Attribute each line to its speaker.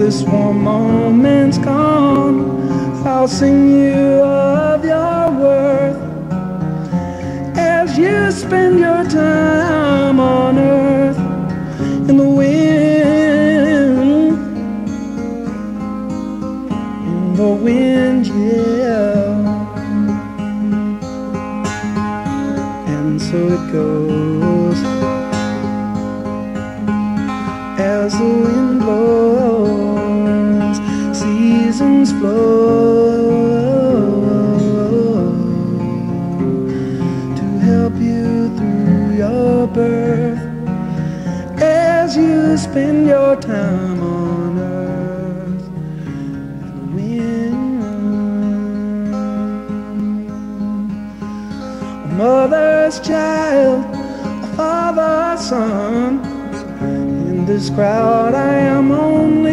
Speaker 1: this one moment's gone, I'll sing you of your worth as you spend your time on earth. In the wind, yeah. And so it goes as the wind blows, seasons flow to help you through your birth as you spend your time on earth. And the wind, a mother's child, a father's son. In this crowd I am on